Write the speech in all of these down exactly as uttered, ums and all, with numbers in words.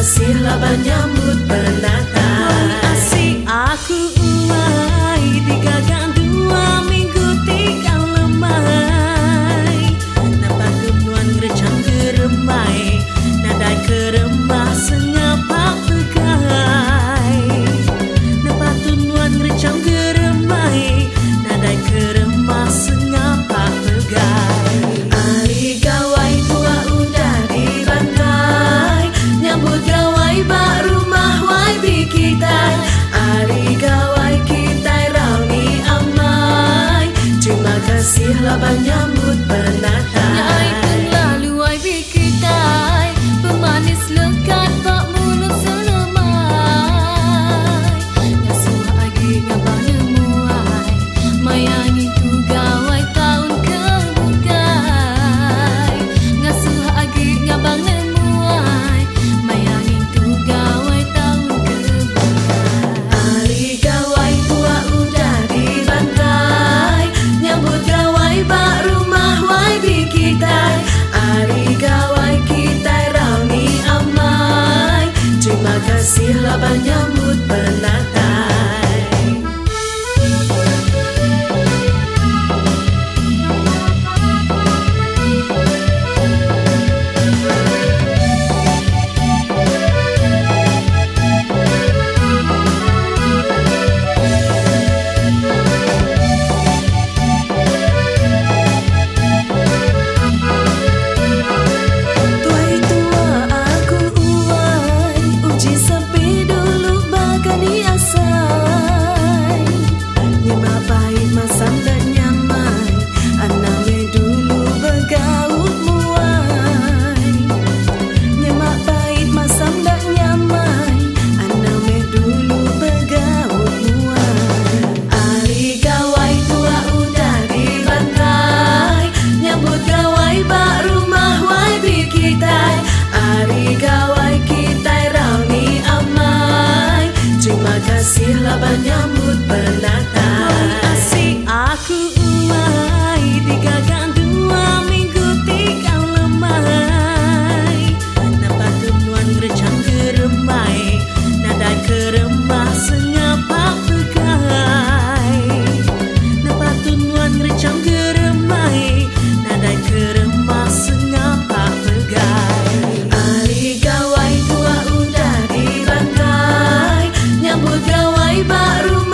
kasihlah menyambut pendatang. Asik aku umai digagang dua minggu tiga lemai. Nampak kemuan recang geremai, nadai keremah sengapak pegai. Nampak kemuan recang geremai, nadai keremah sengapak pegai. Hari gawai tua udah dibantai, nyambut gawai bak rumah wai bikitai. Hari gawai kita rauni amai, terima kasihlah menyambut pendatang. Nyai pun lalu wai bikitai, pemanis lekat bak mulut selemai. Ngasuh agi ngabang nemuai, mayangi tu gawai tahun kebukai. Ngasuh agi ngabang nemuai, mayangi tu gawai tahun kebukai. Hari gawai tua udah dibantai, nyambut gawai bak rumah wai bikitai. Hari gawai kita rauni amai, terima kasihlah menyambut pendatang. Tuai tua aku uai, uji sepi dulu bagani asai. Nyemak pahit masam dan nyamai, aname dulu bergaut muai. Nyemak pahit masam dan nyamai, aname dulu bergaut muai. Hari gawai tua udah dibantai, nyambut gawai bak rumah wai bikitai. Hari gawai kita rauni amai, terima kasihlah menyambut pendatang. Asik aku umai digagang dua minggu tiga lemai. Nampak temuan recang geremai, nadai keremah sengapak pegai. Nampak temuan recang geremai, nadai keremah sengapak pegai. Hari gawai tua udah dibantai, nyambut gawai bak rumah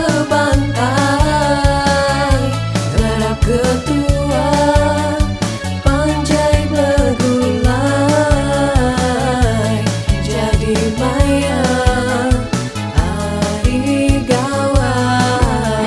terbangkai, harap ketua panjai bergulai, jadi maya hari gawai.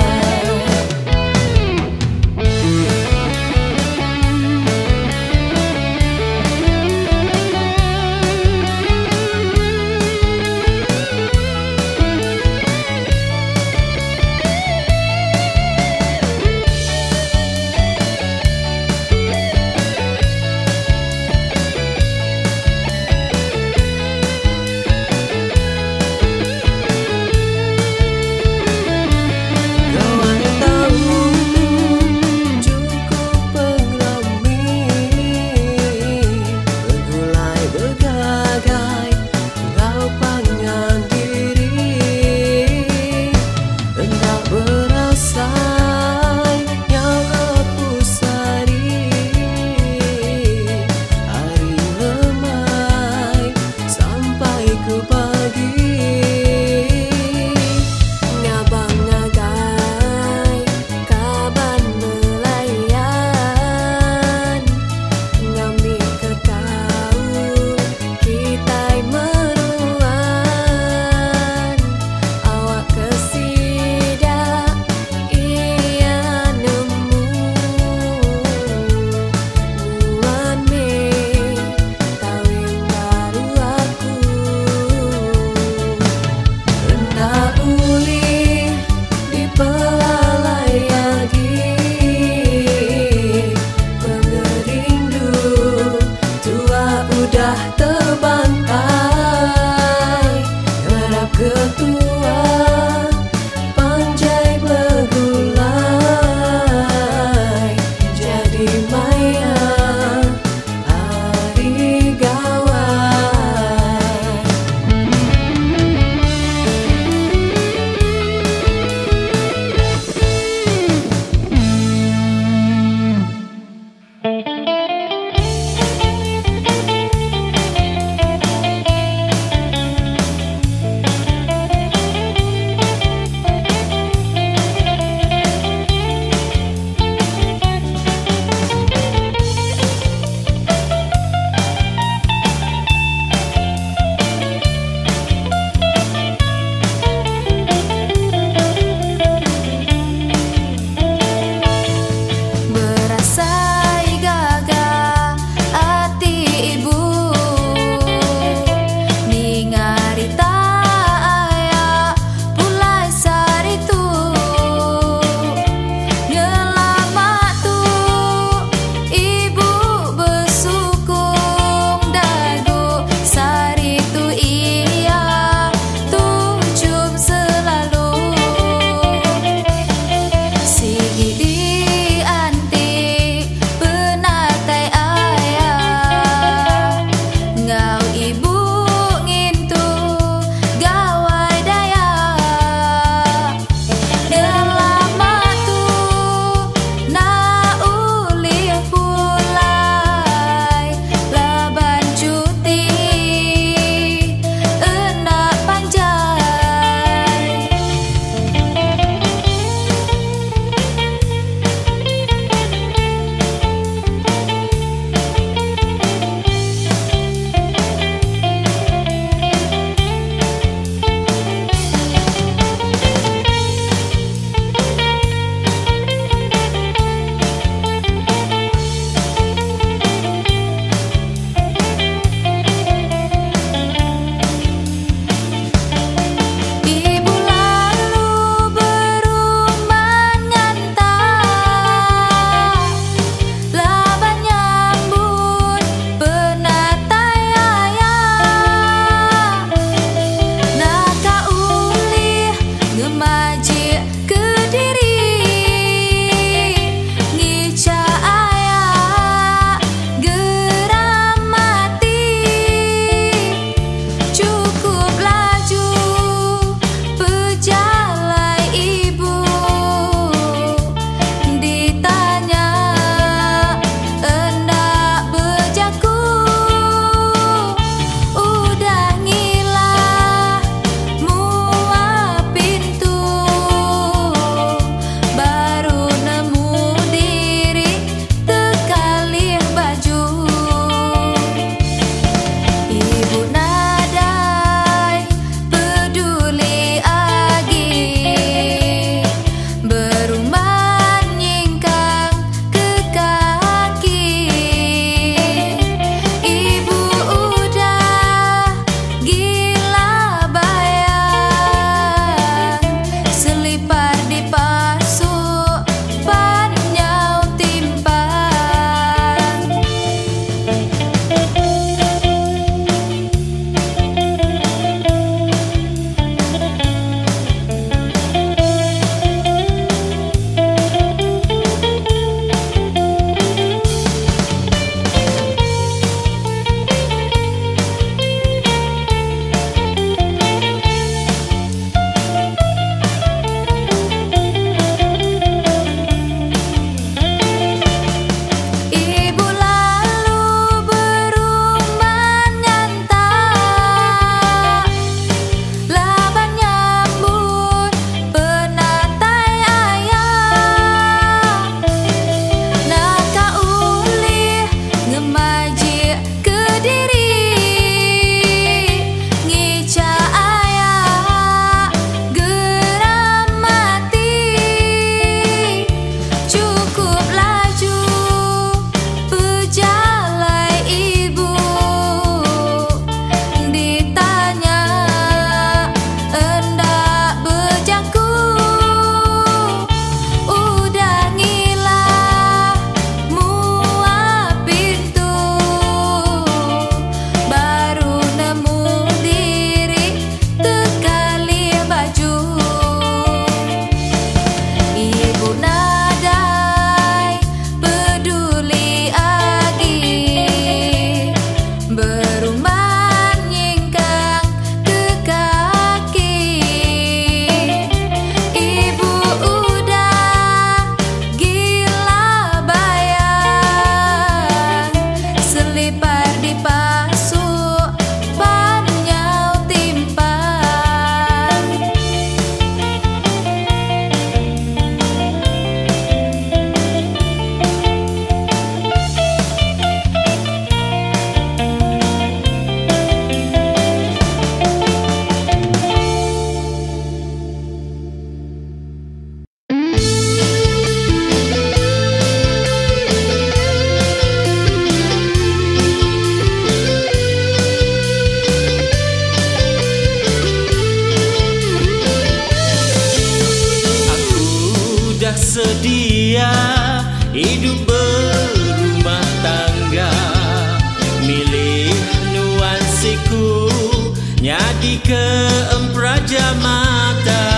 sedia hidup berumah tangga, milih nuansiku nyadi keempraja mata,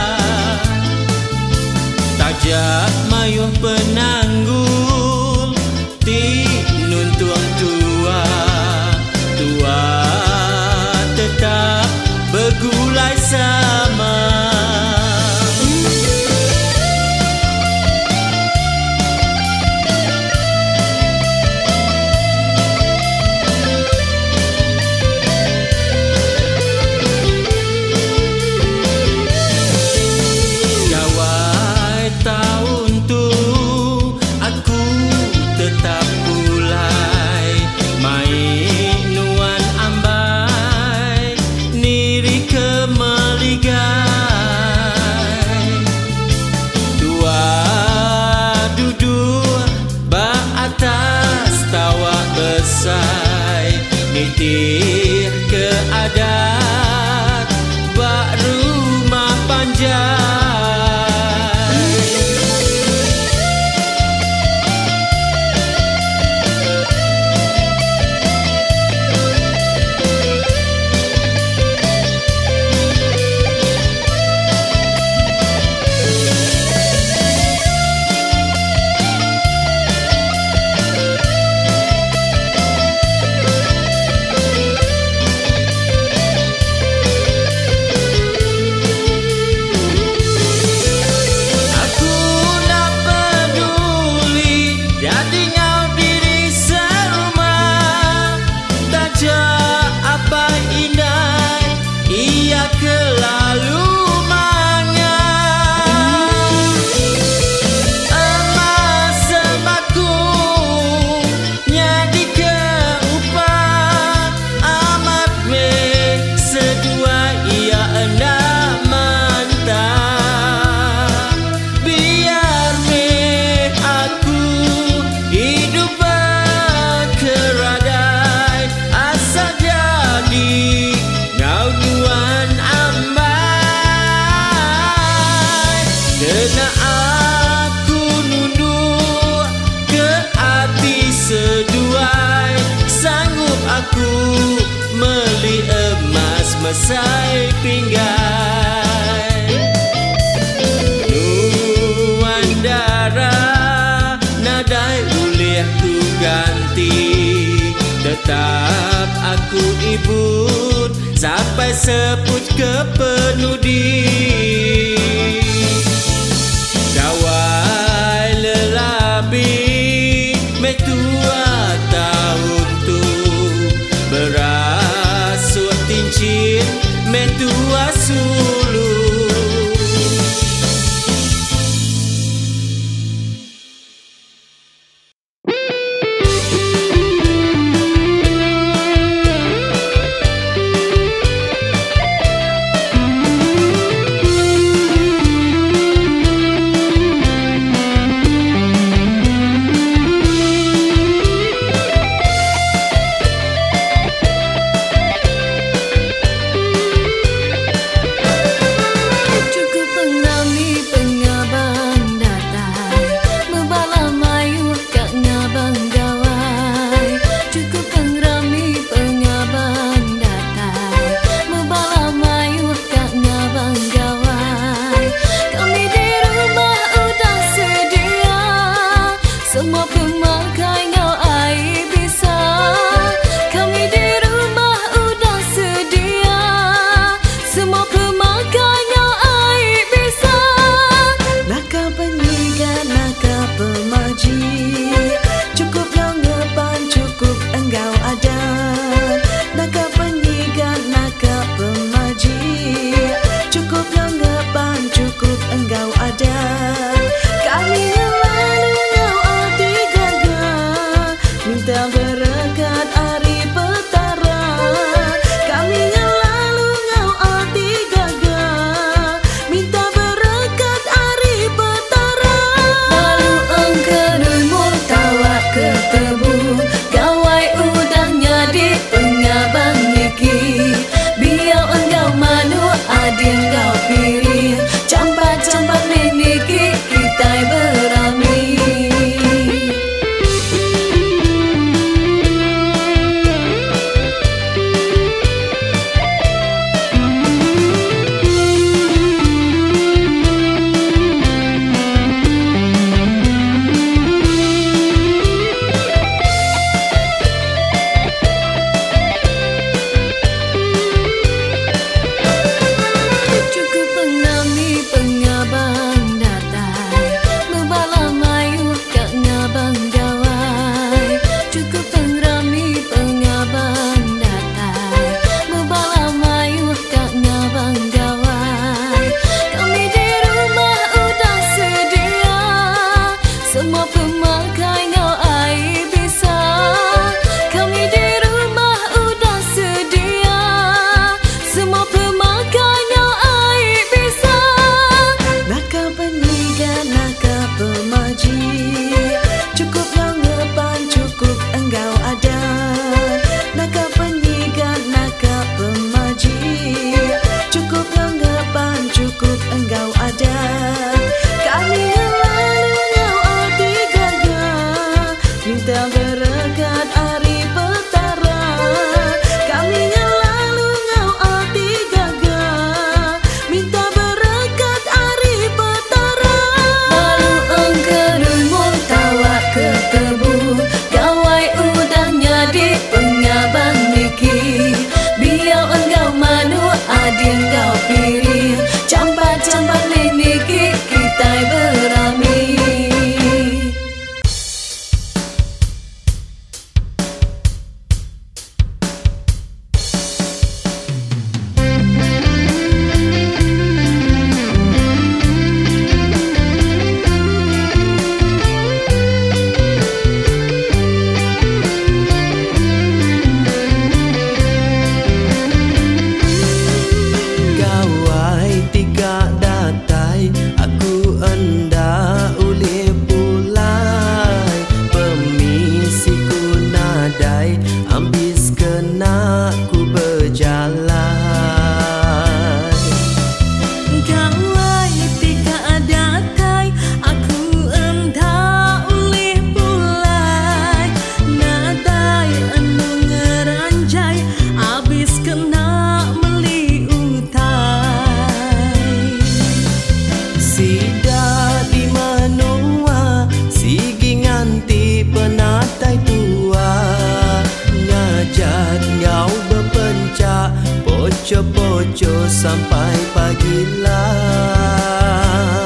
tajak mayuh penanggul tinun tuang tua, tua tetap bergulai sama. Nitih ke adat bak rumah panjang. Kena aku nunduk ke hati seduai, sanggup aku meli emas mesai pinggai. Nuan darah nadai ulih ku ganti, tetap aku ibut sampai seput ke penudi. Gawai lelabi metua tahun tu, berasut tincin metua sulu. Lalu engkau poco-poco sampai pagilah.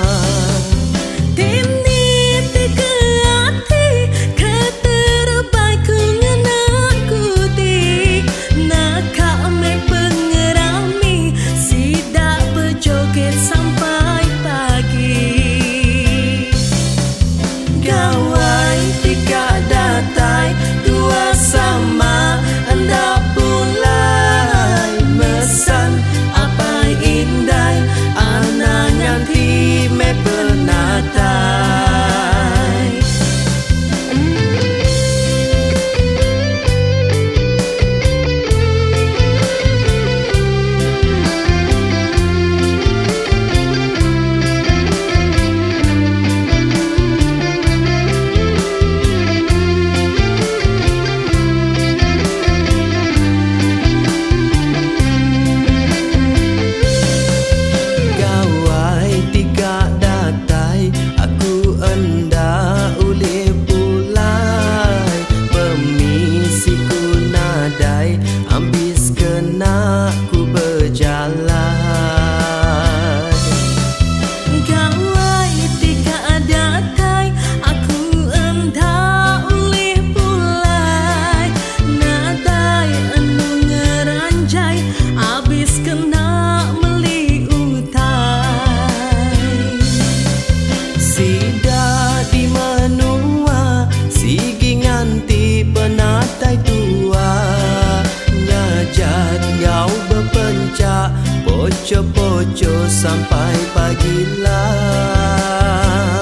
Poco-poco sampai pagilah.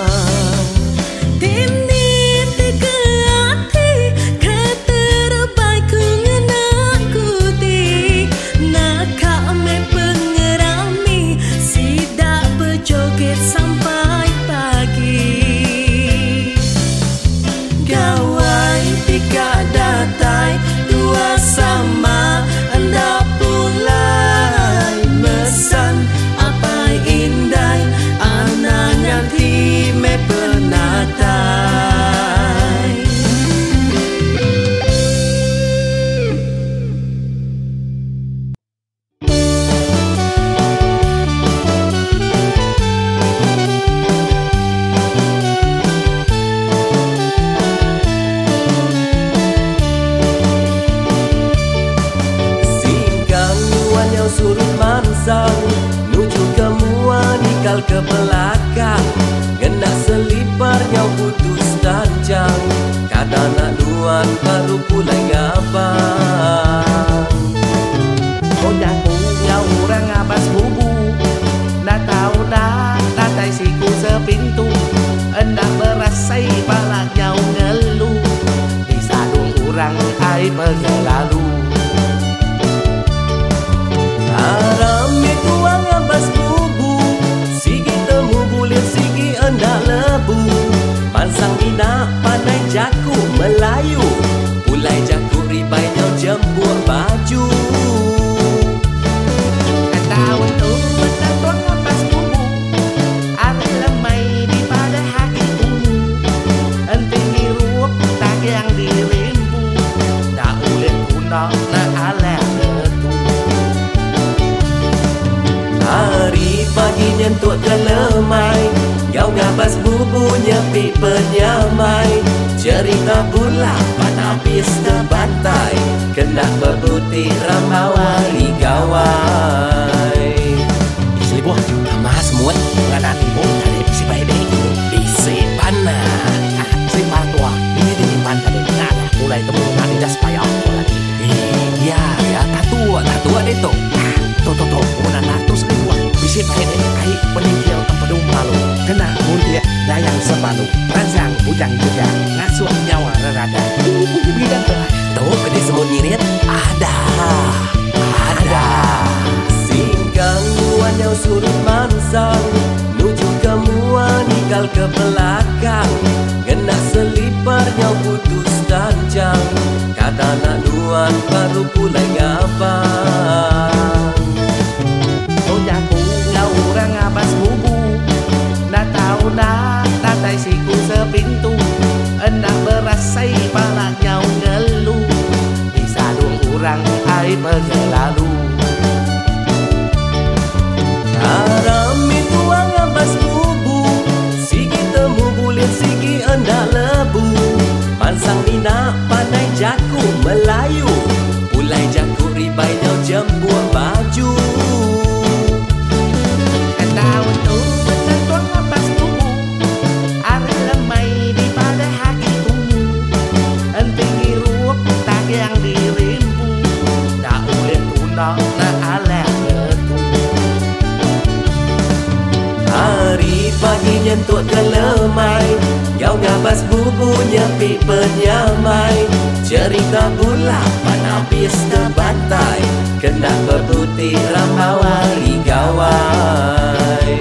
Surut mansang nuju ke mua nikal ke belakang, gendak seliparnya putus tanjang, kadang nak duan baru pulai ngabang. Kau jago ngau orang ngabas bubu, nak tahu nak natai siku sepintu, endak berasai balak nyau ngeluh, di sadung orang ai berlalu. Arame tuang ngabas bubu, sigi temu bulir sigi endak lebu, pansang ina pandai jaku Melayu, pulai jaku ribai nyau jembur baju. Tahun tu tak tuang ngabas bubu, arah lemai di pada hati ungu, enting hirup tak yang dirimbu, tak ulit kuno nak alam letu. Hari pagi nyentuk ke lemai, kau ngabas bubu nyepi penyamai, cerita pula panapis terbantai, kena berbuti ramawari gawai. Isli buah, mas muat ngadan ibu tadi bisi baik-baik ini bisi panah. Si patua ini disimpan tadi nada mulai temukan tidak supaya aku lagi. Iya ya tatua tatua deh tuh. Tuh tuh tuh udah natus ribuan bisi baik-baik kai peninggal tempedung malu kena mulia dayang sepalu ranjang bujang juga ngasuh nyawa rerada. Bunyi bidang telah tuh gede semut nyirit ada ada. Singgang wanyau surut mansang nuju ke mua nikal ke belakang, kena seliparnya putus tanjang, kata nak duan baru pulai ngabang. Kau jago ngau orang ngabas bubu, nak tahu nak natai siku sepintu, endak berasai balak nyau ngeluh, di sadung orang ai berlalu. lemai. Kau ngabas bubu nyepi penyamai. Cerita pula panapis terbantai. Kena berputih rambawali gawai.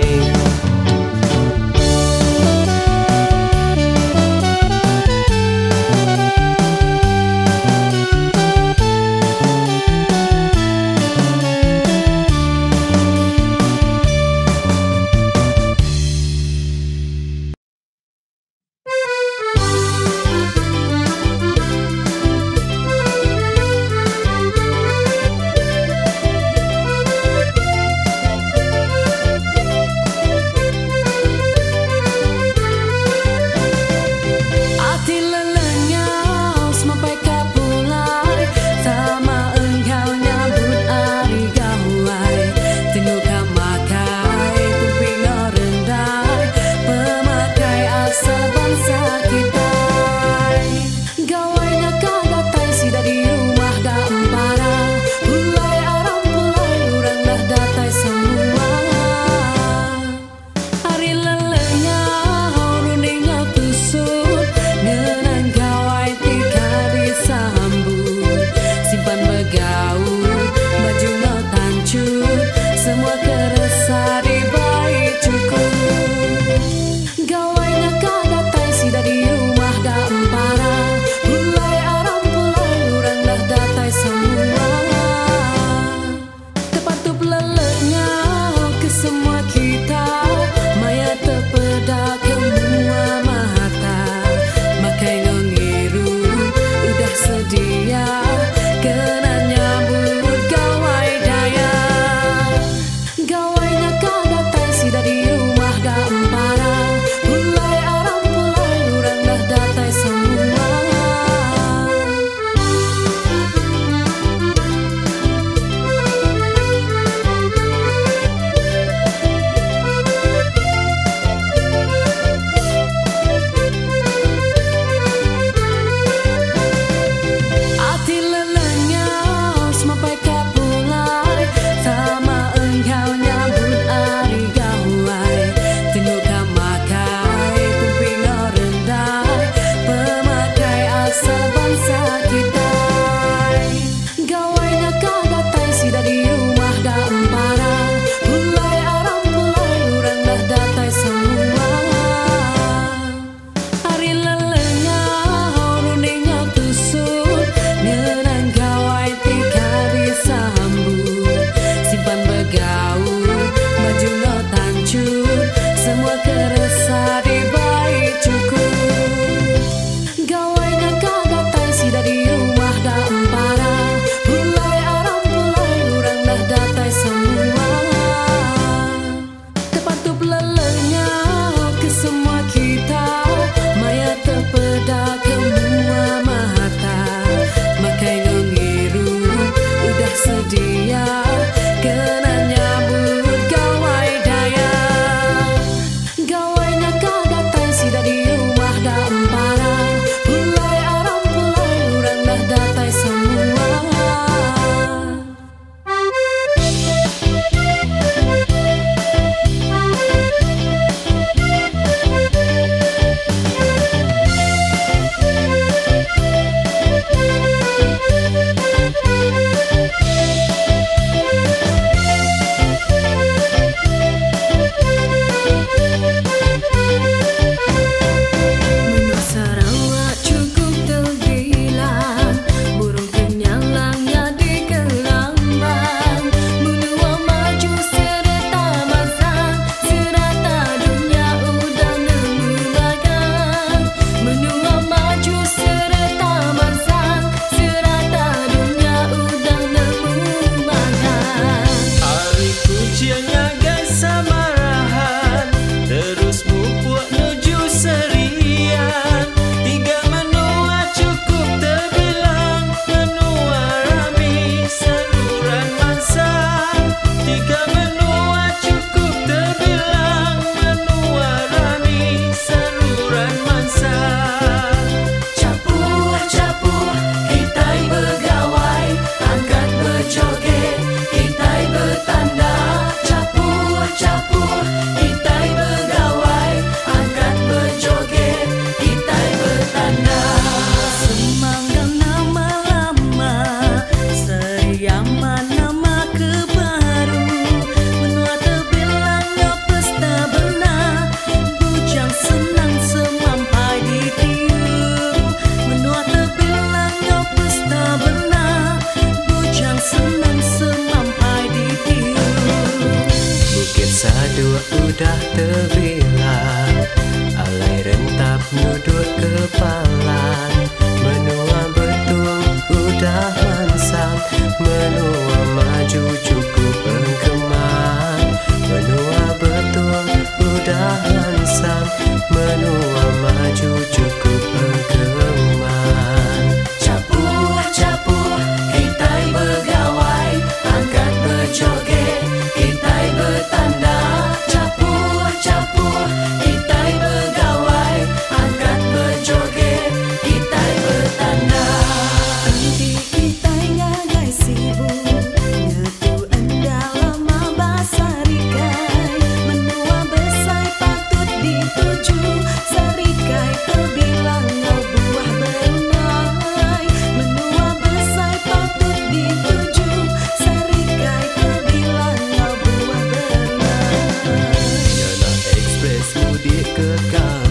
kau.